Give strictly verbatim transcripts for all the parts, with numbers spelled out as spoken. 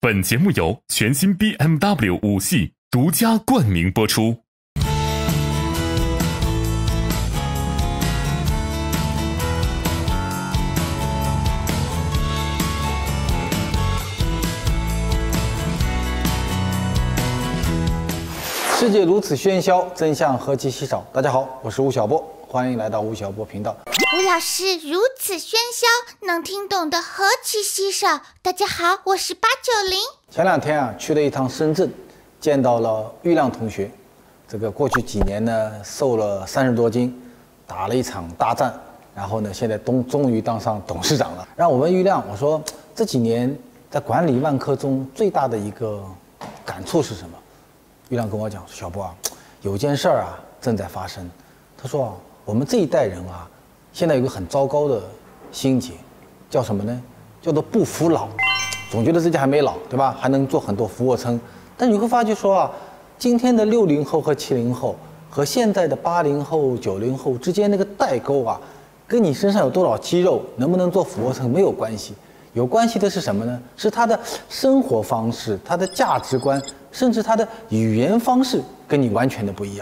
本节目由全新 B M W 五系独家冠名播出。 世界如此喧嚣，真相何其稀少。大家好，我是吴晓波，欢迎来到吴晓波频道。 吴老师如此喧嚣，能听懂的何其稀少。大家好，我是八九零。 前两天啊，去了一趟深圳，见到了玉亮同学。这个过去几年呢，瘦了三十多斤，打了一场大战，然后呢，现在终终于当上董事长了。让我问玉亮，我说这几年在管理万科中最大的一个感触是什么？玉亮跟我讲，小波啊，有件事儿啊正在发生。他说啊，我们这一代人啊，现在有个很糟糕的心结，叫什么呢？叫做不服老，总觉得自己还没老，对吧？还能做很多俯卧撑。但你会发觉说啊，今天的六零后和七零后和现在的八零后、九零后之间那个代沟啊，跟你身上有多少肌肉，能不能做俯卧撑没有关系。有关系的是什么呢？是他的生活方式、他的价值观，甚至他的语言方式跟你完全的不一样。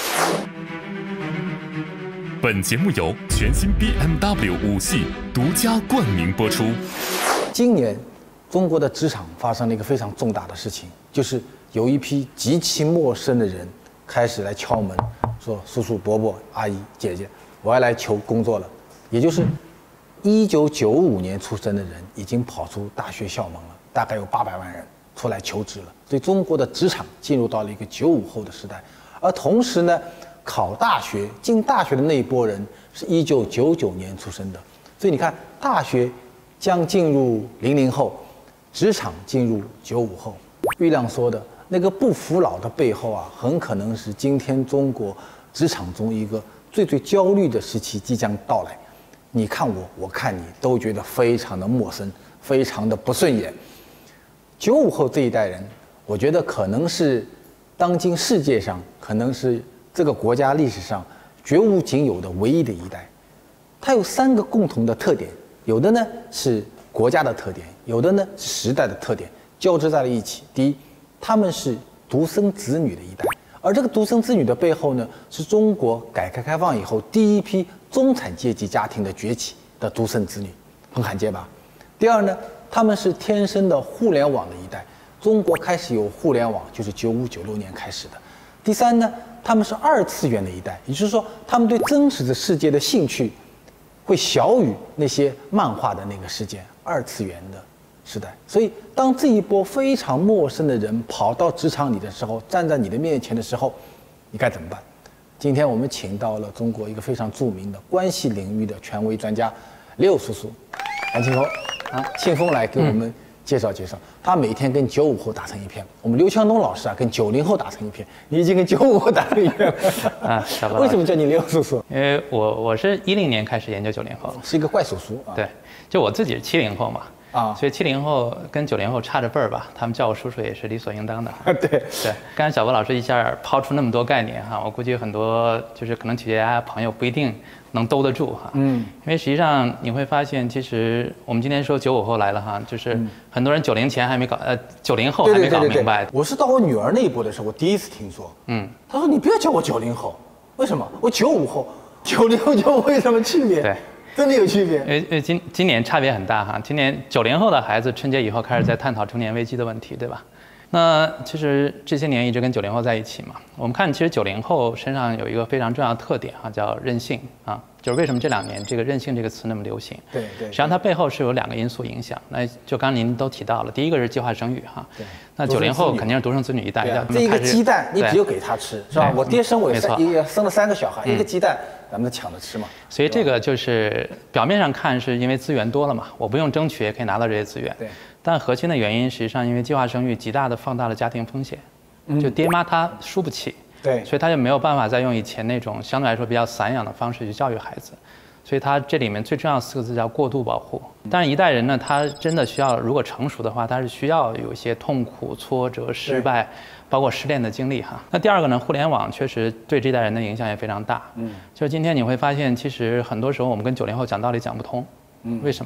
本节目由全新 B M W 五系独家冠名播出。 今年，中国的职场发生了一个非常重大的事情，就是有一批极其陌生的人开始来敲门，说：“叔叔、伯伯、阿姨、姐姐，我要来求工作了。”也就是一九九五年出生的人已经跑出大学校门了，大概有八百万人出来求职了。所以中国的职场进入到了一个九五后的时代，而同时呢，考大学进大学的那一波人是一九九九年出生的。所以你看，大学将进入零零后，职场进入九五后。玉亮说的那个不服老的背后啊，很可能是今天中国职场中一个最最焦虑的时期即将到来。你看我，我看你，都觉得非常的陌生，非常的不顺眼。九五后这一代人，我觉得可能是当今世界上，可能是这个国家历史上绝无仅有的唯一的一代。它有三个共同的特点，有的呢是国家的特点，有的呢是时代的特点，交织在了一起。第一，他们是独生子女的一代。而这个独生子女的背后呢，是中国改革开放以后第一批中产阶级家庭的崛起的独生子女，很罕见吧？第二呢，他们是天生的互联网的一代，中国开始有互联网就是九五九六年开始的。第三呢，他们是二次元的一代，也就是说，他们对真实的世界的兴趣会小于那些漫画的那个世界，二次元的时代。所以当这一波非常陌生的人跑到职场里的时候，站在你的面前的时候，你该怎么办？今天我们请到了中国一个非常著名的关系领域的权威专家刘叔叔，韩庆峰啊，庆峰来给我们介绍介绍。嗯、他每天跟九五后打成一片，我们刘强东老师啊跟九零后打成一片，你已经跟九五后打成一片了啊。小波， 为什么叫你刘叔叔？ 因为我我是一零年开始研究九零后， 是一个怪叔叔啊。 对，就我自己是七零后嘛。啊，所以七零后跟九零后差着辈儿吧，他们叫我叔叔也是理所应当的。 对对， 刚才小波老师一下抛出那么多概念哈，我估计很多就是可能企业家朋友不一定能兜得住哈。嗯，因为实际上你会发现，其实我们今天说九五后来了哈，就是很多人九零前还没搞，呃，九零后还没搞明白。 我是到我女儿那一波的时候，我第一次听说。嗯，她说你不要叫我九零后，为什么？我九五后，九零后九五后有什么区别？ 对。 真的有区别， 因为因为今今年差别很大哈。今年九零后的孩子春节以后开始在探讨中年危机的问题，对吧？那其实这些年一直跟九零后在一起嘛。我们看，其实九零后身上有一个非常重要的特点哈，叫韧性啊。就是为什么这两年这个韧性这个词那么流行？ 对对。 实际上它背后是有两个因素影响。那就刚刚您都提到了，第一个是计划生育哈。对。那九零后肯定是独生子女一代， 这一个鸡蛋你只有给他吃，是吧？我爹生我也生了三个小孩，一个鸡蛋。咱们抢着吃嘛， 所以这个就是表面上看是因为资源多了嘛，我不用争取也可以拿到这些资源。对，但核心的原因实际上因为计划生育极大的放大了家庭风险，嗯、就爹妈他输不起，对，所以他就没有办法再用以前那种相对来说比较散养的方式去教育孩子，所以他这里面最重要的四个字叫过度保护。但是一代人呢，他真的需要如果成熟的话，他是需要有一些痛苦、挫折、失败。包括失恋的经历哈。那第二个呢，互联网确实对这代人的影响也非常大。嗯，就是今天你会发现，其实很多时候我们跟九零后讲道理讲不通。嗯，为什么？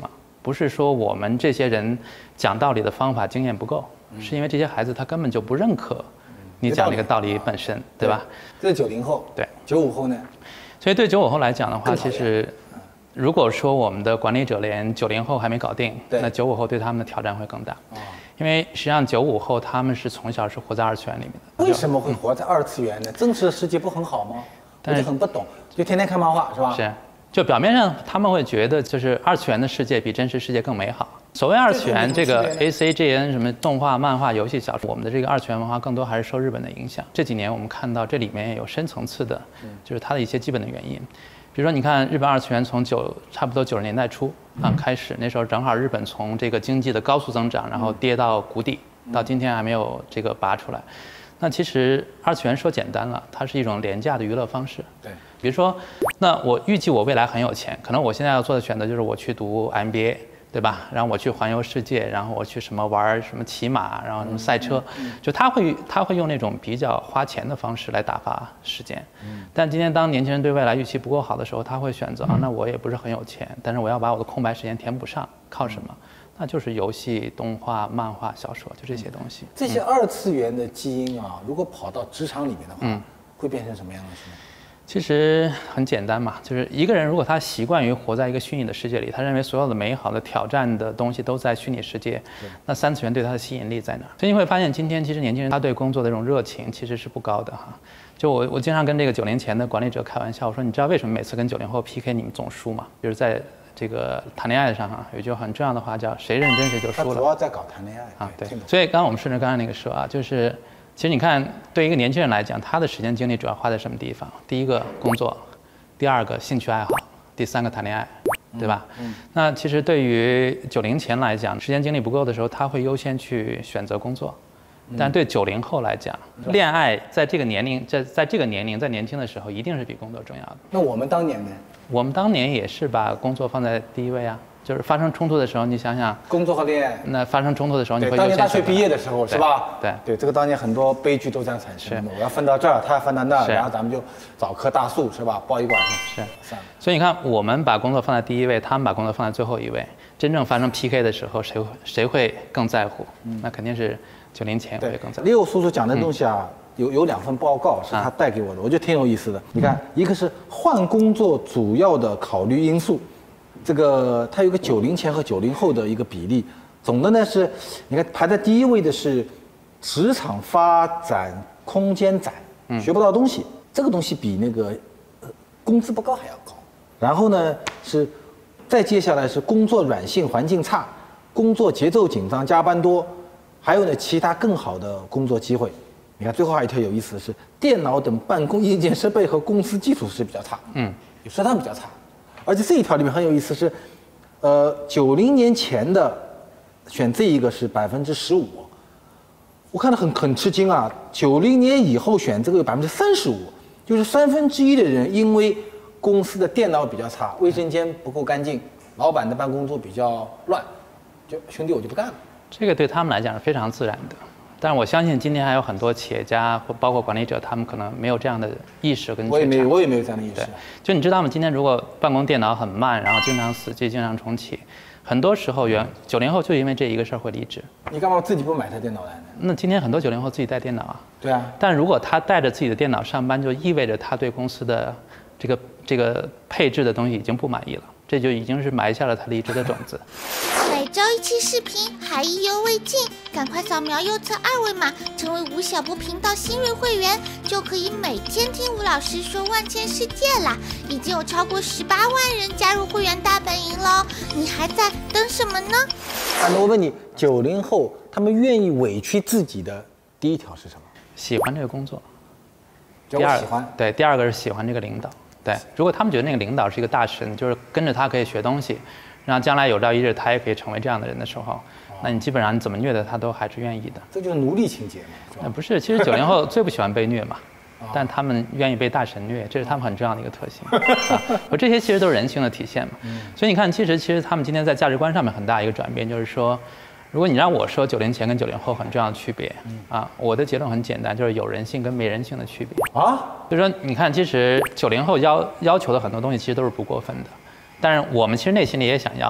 不是说我们这些人讲道理的方法经验不够，是因为这些孩子他根本就不认可你讲那个道理本身，对吧？ 这是九零后， 对， 九五后呢？ 所以对九五后来讲的话，其实如果说我们的管理者连九零后还没搞定，那九五后对他们的挑战会更大。因为实际上九五后他们是从小是活在二次元里面的。 为什么会活在二次元呢？真实的世界不很好吗？我就很不懂，就天天看漫画是吧？ 是，就表面上他们会觉得就是二次元的世界比真实世界更美好。所谓二次元，这个 A C G N 什么动画、漫画、游戏、小说，我们的这个二次元文化更多还是受日本的影响。这几年我们看到这里面有深层次的，就是它的一些基本的原因。比如说，你看日本二次元从九差不多九十年代初啊开始，那时候正好日本从这个经济的高速增长，然后跌到谷底，到今天还没有这个拔出来。那其实二次元说简单了，它是一种廉价的娱乐方式。 对， 比如说，那我预计我未来很有钱，可能我现在要做的选择就是我去读 M B A。对吧？然后我去环游世界，然后我去什么玩什么骑马，然后什么赛车，就他会他会用那种比较花钱的方式来打发时间。但今天当年轻人对未来预期不够好的时候，他会选择啊，那我也不是很有钱，但是我要把我的空白时间填补上，靠什么？那就是游戏、动画、漫画、小说，就这些东西。 这些二次元的基因啊，如果跑到职场里面的话，嗯、会变成什么样的东西呢？ 其实很简单嘛，就是一个人如果他习惯于活在一个虚拟的世界里，他认为所有的美好的挑战的东西都在虚拟世界，那三次元对他的吸引力在哪儿？所以你会发现，今天其实年轻人他对工作的这种热情其实是不高的哈。就我我经常跟这个九零前的管理者开玩笑，我说你知道为什么每次跟九零后 P K 你们总输吗？就是在这个谈恋爱上哈，有一句很重要的话叫谁认真谁就输了。 他主要在搞谈恋爱啊，对。所以刚刚我们顺着刚才那个说啊，就是。其实你看，对一个年轻人来讲，他的时间精力主要花在什么地方？第一个工作，第二个兴趣爱好，第三个谈恋爱，对吧？嗯嗯、那其实对于九零前来讲，时间精力不够的时候，他会优先去选择工作。但对九零后来讲，嗯、恋爱在这个年龄，在在这个年龄，在年轻的时候，一定是比工作重要的。 那我们当年呢？ 我们当年也是把工作放在第一位啊。就是发生冲突的时候，你想想， 工作和恋爱。 那发生冲突的时候，你会当年大学毕业的时候是吧？ 对对，这个当年很多悲剧都这样产生的。我要分到这儿，他要分到那儿，然后咱们就找棵大树是吧？抱一管是。所以你看，我们把工作放在第一位，他们把工作放在最后一位。真正发生 P K 的时候，谁谁会更在乎？嗯、那肯定是九零前会更在乎。 六叔叔讲的东西啊，嗯、有有两份报告是他带给我的，我觉得挺有意思的。你看，一个是换工作主要的考虑因素。这个它有个九零前和九零后的一个比例，总的呢是，你看排在第一位的是职场发展空间窄，学不到东西，这个东西比那个呃工资不高还要高。然后呢是，再接下来是工作软性环境差，工作节奏紧张，加班多，还有呢其他更好的工作机会。你看最后还有一条有意思的是，电脑等办公硬件设备和公司基础是比较差，嗯，有适当比较差。而且这一条里面很有意思是，呃，九零年前的选这一个是百分之十五，我看到很很吃惊啊。九零年以后选这个有百分之三十五，就是三分之一的人因为公司的电脑比较差，卫生间不够干净，老板的办公桌比较乱，就兄弟我就不干了。 这个对他们来讲是非常自然的。但是我相信今天还有很多企业家或包括管理者，他们可能没有这样的意识跟觉察。 我也没有，我也没有这样的意识。 对，就你知道吗？今天如果办公电脑很慢，然后经常死机、经常重启，很多时候原九零后就因为这一个事儿会离职。 你干嘛自己不买台电脑来呢？ 那今天很多九零后自己带电脑啊。 对啊。 但如果他带着自己的电脑上班，就意味着他对公司的这个这个配置的东西已经不满意了，这就已经是埋下了他离职的种子。 每周一期视频还意犹未尽，赶快扫描右侧二维码，成为吴晓波频道新锐会员，就可以每天听吴老师说万千世界啦！已经有超过十八万人加入会员大本营喽，你还在等什么呢？ 啊，那我问你，九零后他们愿意委屈自己的第一条是什么？ 喜欢这个工作。 第二，喜欢。 对，第二个是喜欢这个领导。对，如果他们觉得那个领导是一个大神，就是跟着他可以学东西。让将来有朝一日他也可以成为这样的人的时候，那你基本上你怎么虐待他都还是愿意的。 这就是奴隶情节嘛？ 那不是，其实九零后最不喜欢被虐嘛，但他们愿意被大神虐，这是他们很重要的一个特性。啊，我这些其实都是人性的体现嘛。所以你看，其实其实他们今天在价值观上面很大一个转变，就是说，如果你让我说九零前跟九零后很重要的区别啊，我的结论很简单，就是有人性跟没人性的区别啊。就是说，你看，其实九零后要要求的很多东西其实都是不过分的。但是我们其实内心里也想要，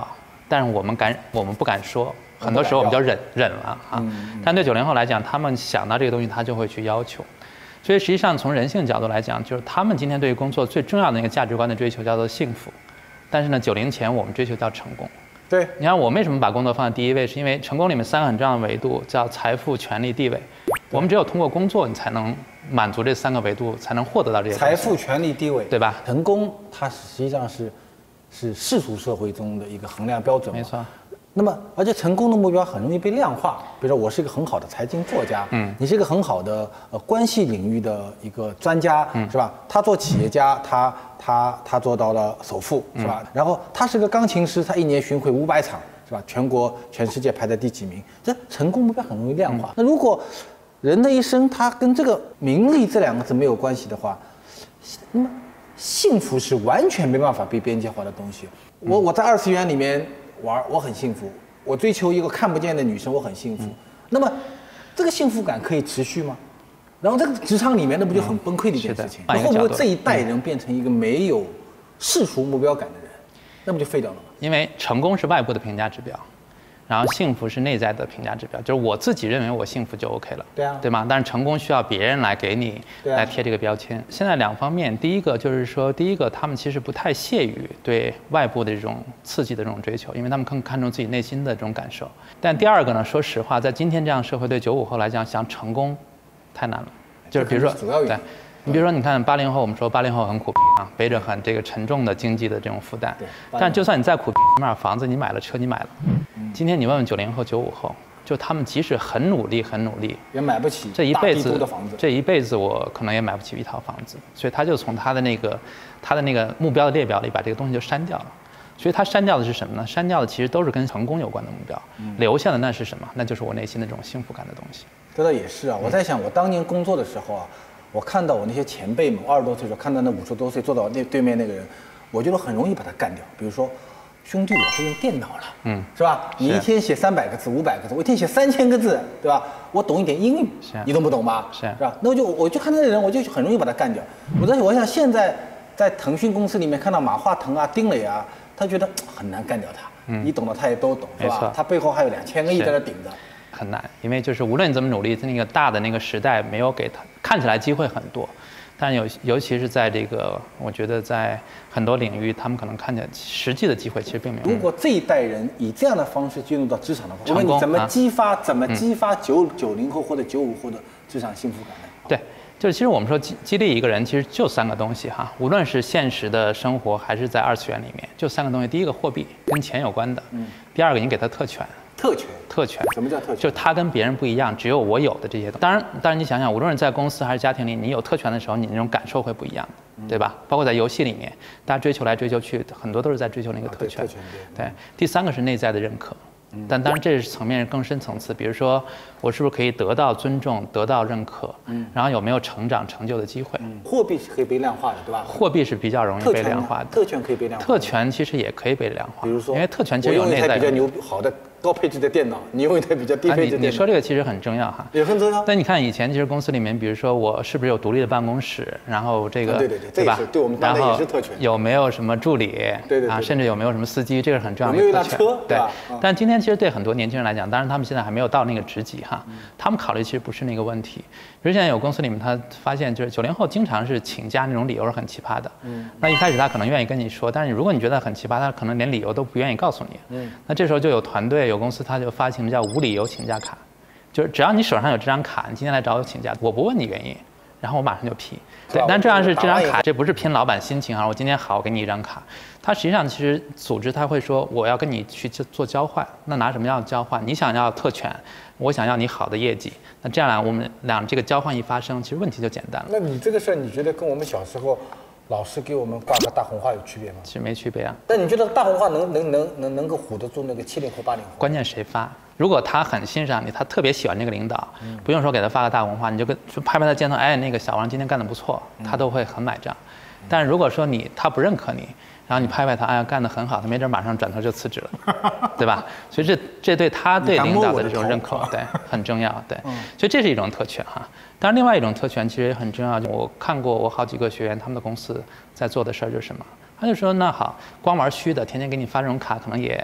但是我们敢，我们不敢说，很多时候我们就忍忍了啊。嗯、但对九零后来讲，他们想到这个东西，他就会去要求。所以实际上从人性角度来讲，就是他们今天对于工作最重要的一个价值观的追求叫做幸福。但是呢，九零前我们追求叫成功。 对， 你看我为什么把工作放在第一位，是因为成功里面三个很重要的维度叫财富、权利、地位。我们只有通过工作，你才能满足这三个维度，才能获得到这些财富、权利、地位， 对吧？ 成功它实际上是是世俗社会中的一个衡量标准。 没错。 那么，而且成功的目标很容易被量化。比如说，我是一个很好的财经作家，嗯，你是一个很好的呃关系领域的一个专家，嗯，是吧？他做企业家，他他他做到了首富，是吧？嗯、然后他是个钢琴师，他一年巡回五百场，是吧？全国全世界排在第几名？这成功目标很容易量化。嗯、那如果人的一生他跟这个名利这两个字没有关系的话，那么幸福是完全没办法被边界化的东西。我我在二次元里面玩，我很幸福；我追求一个看不见的女生，我很幸福。嗯、那么，这个幸福感可以持续吗？然后这个职场里面，那不就很崩溃的一件事情？那、嗯、会不会这一代人变成一个没有世俗目标感的人？那不就废掉了吗？ 因为成功是外部的评价指标。然后幸福是内在的评价指标，就是我自己认为我幸福就 OK 了， 对啊， 对吗？但是成功需要别人来给你来贴这个标签。现在两方面，第一个就是说，第一个他们其实不太屑于对外部的这种刺激的这种追求，因为他们更看重自己内心的这种感受。但第二个呢，说实话，在今天这样社会，对九五后来讲，想成功太难了。就是比如说，对。你比如说，你看八零后，我们说八零后很苦啊，背着很这个沉重的经济的这种负担。但就算你再苦，你买房子，你买了车，你买了。今天你问问九零后、九五后，就他们即使很努力、很努力， 也买不起这一辈子的房子。 这一辈子我可能也买不起一套房子，所以他就从他的那个他的那个目标的列表里把这个东西就删掉了。所以他删掉的是什么呢？删掉的其实都是跟成功有关的目标，嗯、留下的那是什么？那就是我内心的这种幸福感的东西。 这倒也是啊，我在想，我当年工作的时候啊。我看到我那些前辈们，二十多岁的时候看到那五十多岁坐到那对面那个人，我觉得很容易把他干掉。比如说，兄弟，我会用电脑了，嗯，是吧？你一天写三百个字、五百个字，我一天写三千个字，对吧？我懂一点英语，你懂不懂吧？ 是， 是吧？那我就我就看那个人，我就很容易把他干掉。我在我想现在在腾讯公司里面看到马化腾啊、丁磊啊，他觉得很难干掉他。嗯，你懂的他也都懂，是吧？他背后还有两千个亿在那顶着。 很难，因为就是无论你怎么努力，在那个大的那个时代没有给他看起来机会很多，但尤尤其是在这个，我觉得在很多领域，他们可能看见实际的机会其实并没有。 如果这一代人以这样的方式进入到职场的话，我问你怎么激发、啊、怎么激发九九零后或者九五后的职场幸福感呢？ 对，就是其实我们说激激励一个人，其实就三个东西哈，无论是现实的生活还是在二次元里面，就三个东西。第一个货币，跟钱有关的；嗯，第二个你给他特权。 特权， 特权， 什么叫特权？ 就是他跟别人不一样，只有我有的这些东西。当然，当然你想想，无论是在公司还是家庭里，你有特权的时候，你那种感受会不一样，对吧？包括在游戏里面，大家追求来追求去，很多都是在追求那个特权。 啊、对，特权对。对，第三个是内在的认可。但当然这是层面更深层次，比如说我是不是可以得到尊重、得到认可，嗯，然后有没有成长成就的机会？ 嗯，货币是可以被量化的，对吧？ 货币是比较容易被量化的。 特权可以被量化。 特权其实也可以被量化， 比如说， 因为特权其实有内在。 我用一台比较牛好的高配置的电脑，你用一台比较低配置的电脑。 啊、你, 你说这个其实很重要哈， 也很重要。 但你看以前其实公司里面，比如说我是不是有独立的办公室，然后这个、 啊、对对对， 对吧？ 对我们当然也是特权。 有没有什么助理？ 对 对, 对, 对啊，甚至有没有什么司机？这个是很重要的一个特权。有没有一辆车？ 对。 啊、 但今天其实对很多年轻人来讲，当然他们现在还没有到那个职级哈，嗯、他们考虑其实不是那个问题。比如现在有公司里面，他发现就是九零后经常是请假那种理由是很奇葩的。嗯。那一开始他可能愿意跟你说，但是如果你觉得很奇葩，他可能连理由都不愿意告诉你。嗯。那这时候就有团队有公司他就发行叫无理由请假卡，就是只要你手上有这张卡，你今天来找我请假，我不问你原因，然后我马上就批。对，但这样是这张卡，这不是拼老板心情啊！我今天好，我给你一张卡。它实际上其实组织他会说，我要跟你去做交换，那拿什么样交换？你想要特权，我想要你好的业绩，那这样来我们俩这个交换一发生，其实问题就简单了。 那你这个事儿，你觉得跟我们小时候老师给我们挂个大红花有区别吗？ 其实没区别啊。 但你觉得大红花能能能能能够唬得住那个七零后八零后？ 关键谁发？如果他很欣赏你，他特别喜欢这个领导，嗯、不用说给他发个大红花，你就跟就拍拍他肩头，哎，那个小王今天干得不错，他都会很买账。嗯、但如果说你他不认可你，然后你拍拍他，哎呀，干得很好，他没准马上转头就辞职了，对吧？所以这这对他对领导的这种认可，对很重要，对。嗯、所以这是一种特权哈。当然，另外一种特权其实也很重要。我看过我好几个学员他们的公司在做的事儿就是什么，他就说那好，光玩虚的，天天给你发这种卡，可能也。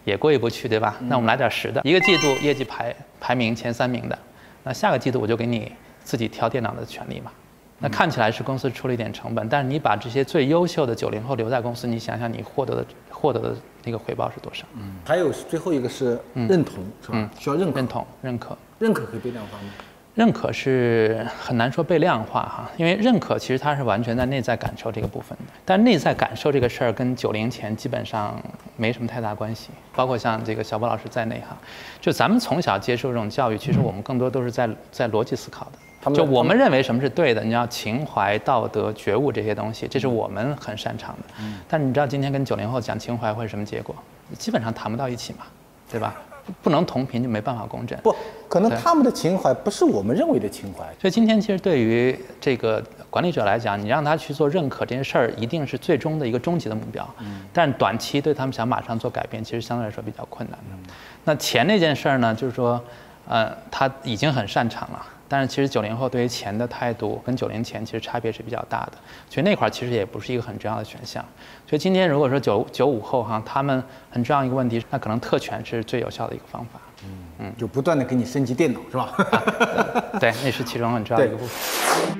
也过意不去，对吧？那我们来点实的，一个季度业绩排排名前三名的，那下个季度我就给你自己挑电脑的权利嘛。那看起来是公司出了一点成本，但是你把这些最优秀的九零后留在公司，你想想你获得的获得的那个回报是多少？ 嗯，还有最后一个是认同，嗯、是吧？嗯、需要认可。 认同、认可、 认可可以被量化吗？ 认可是很难说被量化哈，因为认可其实它是完全在内在感受这个部分的，但内在感受这个事儿跟九零前基本上没什么太大关系，包括像这个小波老师在内哈，就咱们从小接受这种教育，其实我们更多都是在在逻辑思考的。就我们认为什么是对的，你要情怀、道德、觉悟这些东西，这是我们很擅长的。嗯。但是你知道今天跟九零后讲情怀会是什么结果？基本上谈不到一起嘛，对吧？不能同频就没办法共振。 不可能，他们的情怀不是我们认为的情怀。 所以今天其实对于这个管理者来讲，你让他去做认可这件事儿，一定是最终的一个终极的目标。嗯。但短期对他们想马上做改变，其实相对来说比较困难的。嗯。那钱那件事儿呢，就是说，呃，他已经很擅长了。但是其实九零后对于钱的态度跟九零前其实差别是比较大的，所以那块其实也不是一个很重要的选项。所以今天如果说九九五后哈，他们很重要一个问题，那可能特权是最有效的一个方法。 嗯嗯，就不断的给你升级电脑是吧？ 啊、对，那是其中很重要的一个部分。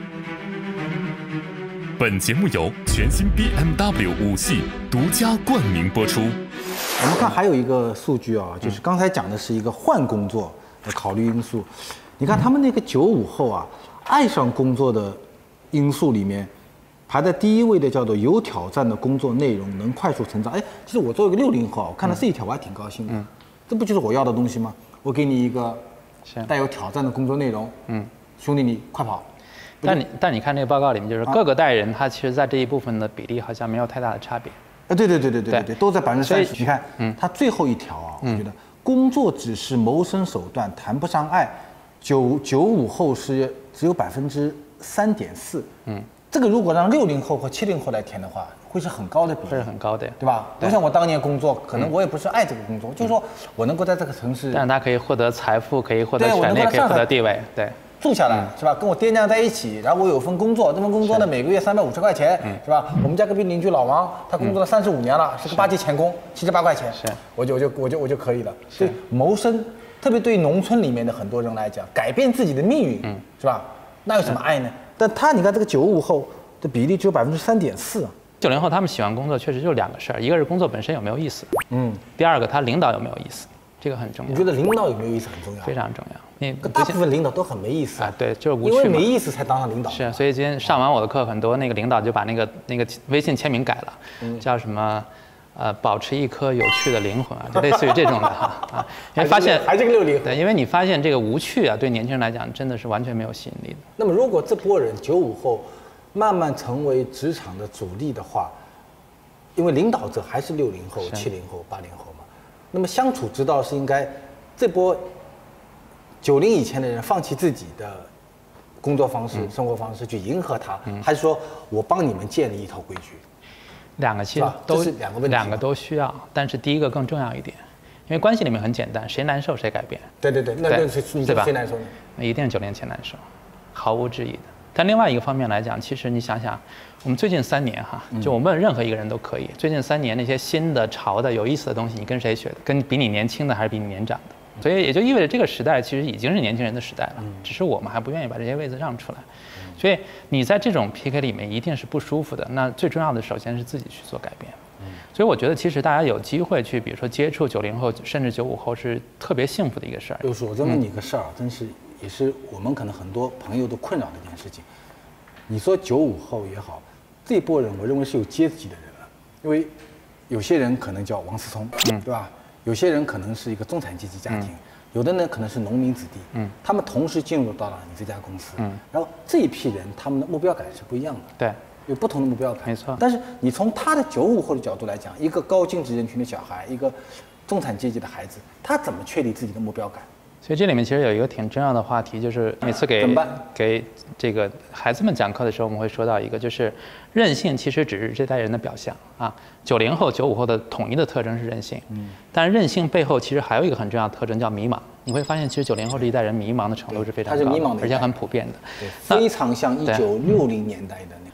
本节目由全新 B M W 五系独家冠名播出。 我们看还有一个数据啊，就是刚才讲的是一个换工作的考虑因素。你看他们那个九五后啊，爱上工作的因素里面，排在第一位的叫做有挑战的工作内容，能快速成长。哎，其实我作为一个六零后，我看到这一条我还挺高兴的。嗯，这不就是我要的东西吗？我给你一个带有挑战的工作内容。嗯，兄弟你快跑。 但你但你看那个报告里面，就是各个代人他其实在这一部分的比例好像没有太大的差别。 哎，对对对对对对对，都在百分之三十。你看，嗯，他最后一条啊，我觉得工作只是谋生手段，谈不上爱。九九五后是只有百分之三点四，嗯，这个如果让六零后和七零后来填的话，会是很高的比例， 会是很高的， 对吧？不像我当年工作，可能我也不是爱这个工作，就是说我能够在这个城市， 但是他可以获得财富，可以获得权利，可以获得地位，对， 住下来是吧？跟我爹娘在一起，然后我有份工作，这份工作呢每个月三百五十块钱，是吧？我们家隔壁邻居老王，他工作了三十五年了，是个八级钳工，七十八块钱，是，我就我就我就我就可以了，所以谋生。特别对于农村里面的很多人来讲，改变自己的命运，嗯，是吧？那有什么爱呢？但他你看这个九五后的比例只有百分之三点四啊。 九零后他们喜欢工作，确实就两个事儿，一个是工作本身有没有意思，嗯，第二个他领导有没有意思，这个很重要。 你觉得领导有没有意思很重要？ 非常重要。你大部分领导都很没意思啊，对，就是无趣嘛。 因为没意思才当上领导。 是，所以今天上完我的课，很多那个领导就把那个那个微信签名改了，嗯、叫什么？呃，保持一颗有趣的灵魂啊，就类似于这种的哈啊，因为发现还是个六零， 对，因为你发现这个无趣啊，对年轻人来讲真的是完全没有吸引力的。 那么，如果这波人九五后慢慢成为职场的主力的话，因为领导者还是六零后、七零后、八零后嘛，那么相处之道是应该这波九零以前的人放弃自己的工作方式、嗯、生活方式去迎合他，嗯、还是说我帮你们建立一套规矩？ 两个其实都是两个问题， 两个都需要，但是第一个更重要一点，因为关系里面很简单，谁难受谁改变。 对对对，那那谁你谁难受呢？ 那一定是九零前难受，毫无质疑的。但另外一个方面来讲，其实你想想，我们最近三年哈，就我们问任何一个人都可以，最近三年那些新的、潮的、有意思的东西，你跟谁学的？跟比你年轻的还是比你年长的？所以也就意味着这个时代其实已经是年轻人的时代了，只是我们还不愿意把这些位子让出来。所以你在这种 P K 里面一定是不舒服的。那最重要的，首先是自己去做改变。所以我觉得，其实大家有机会去，比如说接触九零后，甚至九五后，是特别幸福的一个事儿。 就是我再问你个事儿，真是也是我们可能很多朋友都困扰的一件事情。你说九五后也好，这波人我认为是有阶级的人了，因为有些人可能叫王思聪，嗯，对吧？有些人可能是一个中产阶级家庭。嗯，有的呢可能是农民子弟，嗯，他们同时进入到了你这家公司，嗯，然后这一批人他们的目标感是不一样的， 对， 有不同的目标感， 没错。 但是你从他的九五后的角度来讲，一个高净值人群的小孩，一个中产阶级的孩子，他怎么确立自己的目标感？ 所以这里面其实有一个挺重要的话题，就是每次给给这个孩子们讲课的时候，我们会说到一个，就是韧性其实只是这代人的表象啊。九零后、九五后的统一的特征是韧性，嗯，但是韧性背后其实还有一个很重要的特征叫迷茫。你会发现，其实九零后这一代人迷茫的程度是非常高的， 他是迷茫的， 而且很普遍的， 对，非常像一九六零年代的那个。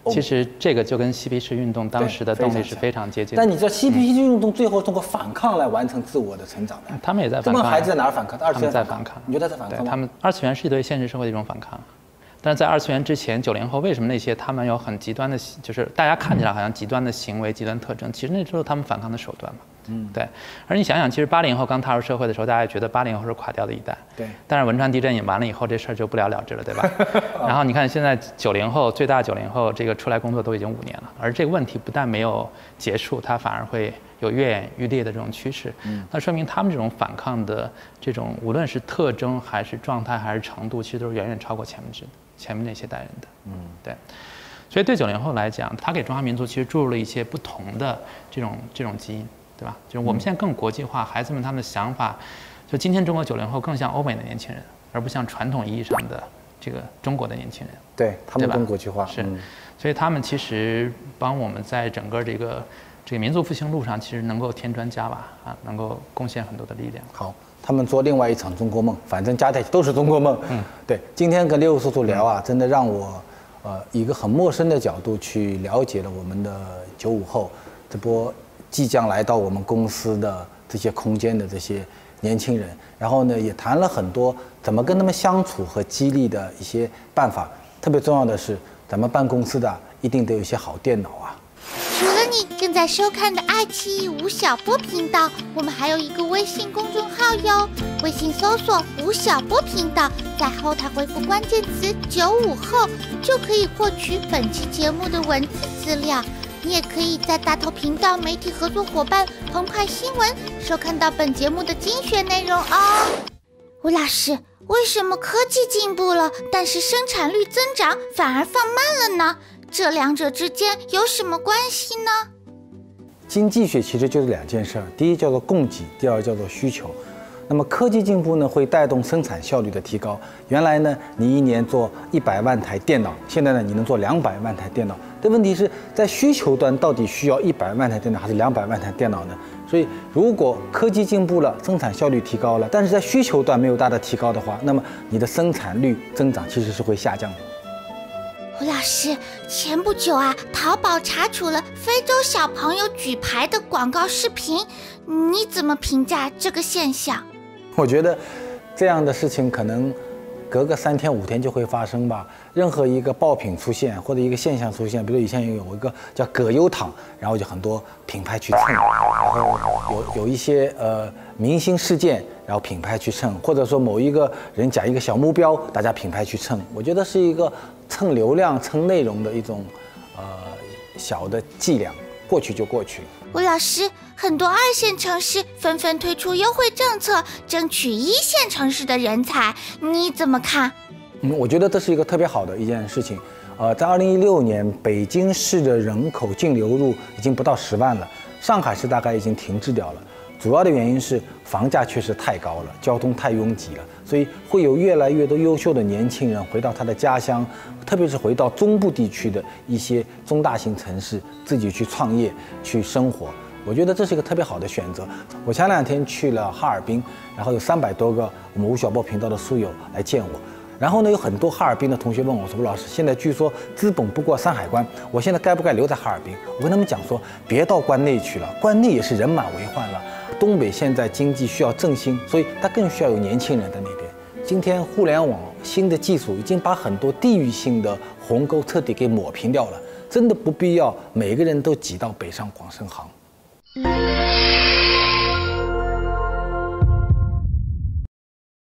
其实这个就跟嬉皮士运动当时的动力是非常接近的。 但你知道嬉皮士运动最后通过反抗来完成自我的成长的， 他们也在反抗。 这帮孩子在哪儿反抗？二次元在反抗。 你觉得在反抗吗？ 他们二次元是对现实社会的一种反抗。但是在二次元之前，九零后为什么那些他们有很极端的，就是大家看起来好像极端的行为、极端特征，其实那就是他们反抗的手段嘛。嗯，对。而你想想，其实八零后刚踏入社会的时候，大家也觉得八零后是垮掉的一代。 对。 但是汶川地震也完了以后，这事儿就不了了之了，对吧？然后你看现在九零后，最大九零后这个出来工作都已经五年了，而这个问题不但没有结束，它反而会有愈演愈烈的这种趋势。嗯。那说明他们这种反抗的这种，无论是特征还是状态还是程度，其实都是远远超过前面之前面那些代人的。嗯，对。所以对九零后来讲，他给中华民族其实注入了一些不同的这种这种基因。对吧？就是我们现在更国际化，孩子们他们的想法，就今天中国九零后更像欧美的年轻人，而不像传统意义上的这个中国的年轻人。 对，他们更国际化。 是，所以他们其实帮我们在整个这个这个民族复兴路上，其实能够添砖加瓦啊，能够贡献很多的力量。 好，他们做另外一场中国梦，反正加在一起都是中国梦。嗯，对。今天跟六叔叔聊啊，真的让我呃以一个很陌生的角度去了解了我们的九五后这波即将来到我们公司的这些空间的这些年轻人，然后呢，也谈了很多怎么跟他们相处和激励的一些办法。特别重要的是，咱们办公司的一定得有一些好电脑啊。 除了你正在收看的爱奇艺吴晓波频道，我们还有一个微信公众号哟，微信搜索吴晓波频道，在后台回复关键词九五后，就可以获取本期节目的文字资料。你也可以在大头频道媒体合作伙伴澎湃新闻收看到本节目的精选内容哦。吴老师，为什么科技进步了，但是生产率增长反而放慢了呢？这两者之间有什么关系呢？ 经济学其实就是两件事儿，第一叫做供给，第二叫做需求。那么科技进步呢，会带动生产效率的提高。原来呢，你一年做一百万台电脑，现在呢，你能做两百万台电脑。但问题是在需求端，到底需要一百万台电脑还是两百万台电脑呢？所以，如果科技进步了，生产效率提高了，但是在需求端没有大的提高的话，那么你的生产率增长其实是会下降的。 吴老师，前不久啊，淘宝查处了非洲小朋友举牌的广告视频，你怎么评价这个现象？ 我觉得这样的事情可能隔个三天五天就会发生吧。任何一个爆品出现或者一个现象出现，比如以前有一个叫葛优躺，然后就很多品牌去蹭，然后有有一些呃明星事件，然后品牌去蹭，或者说某一个人讲一个小目标，大家品牌去蹭。我觉得是一个蹭流量、蹭内容的一种呃小的伎俩，过去就过去了。 吴老师，很多二线城市纷纷推出优惠政策，争取一线城市的人才，你怎么看？ 嗯，我觉得这是一个特别好的一件事情。呃，在二零一六年，北京市的人口净流入已经不到十万了，上海市大概已经停滞掉了。主要的原因是房价确实太高了，交通太拥挤了，所以会有越来越多优秀的年轻人回到他的家乡，特别是回到中部地区的一些中大型城市，自己去创业、去生活。我觉得这是一个特别好的选择。我前两天去了哈尔滨，然后有三百多个我们吴晓波频道的书友来见我。然后呢，有很多哈尔滨的同学问我说：“吴老师，现在据说资本不过山海关，我现在该不该留在哈尔滨？”我跟他们讲说，别到关内去了，关内也是人满为患了。东北现在经济需要振兴，所以它更需要有年轻人在那边。今天互联网新的技术已经把很多地域性的鸿沟彻底给抹平掉了，真的不必要每个人都挤到北上广深杭。